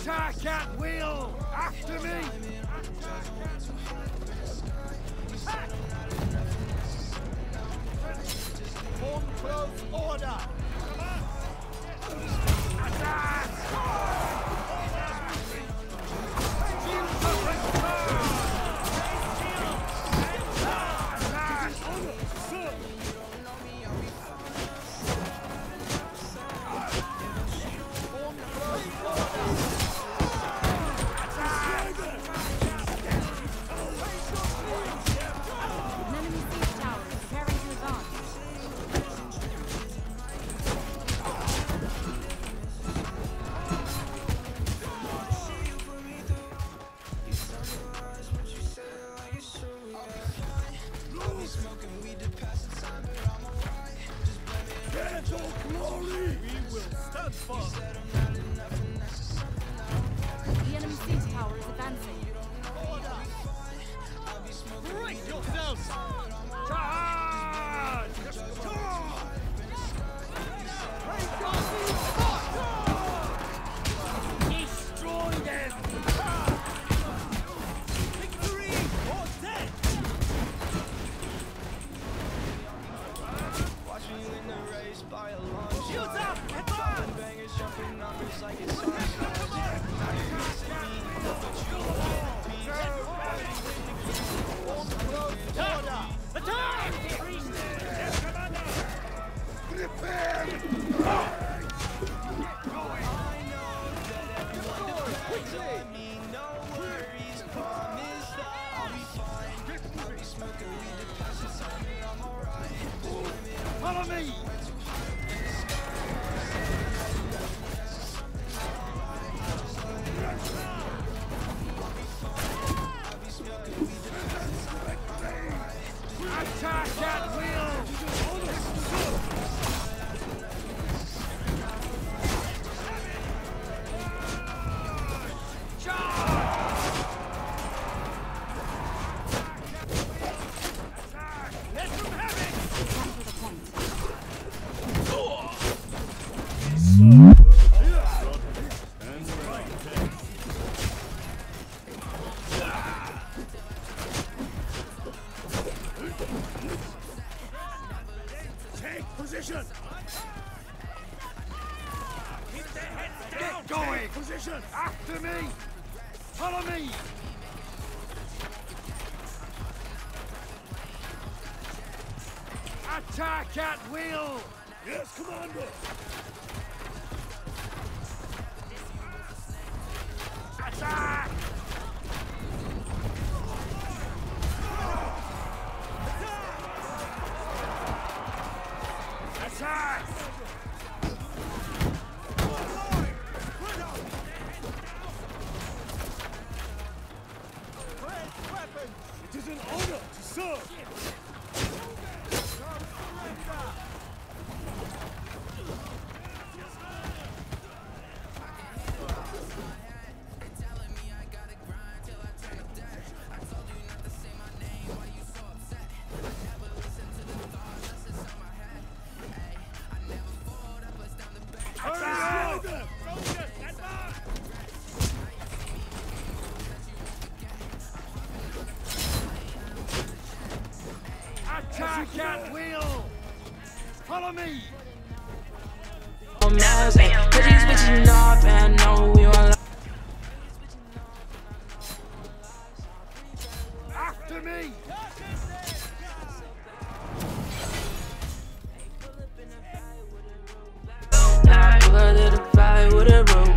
Attack at will! After me! Form close order! Attack! The enemy siege tower is advancing. Brace yourselves! Charge! Destroy them! Victory or death! Watching you in the race by a long shot. Shields up! Advance! Bangers jumping numbers like it's on. Attack! Yes, Commander! Prepare! No worries, promise that I'll be fine. I'll be smoking weed to pass the time, and I'm alright. Follow me! Attack at will! Take position! Keep their heads down! Get going! Take position! After me! Follow me! Attack at will! Yes, Commander! Attack! Attack! It is an honor to serve! Attack at will! Follow me! Switching off and no, we won't. After me! I pull out the fire with a rope.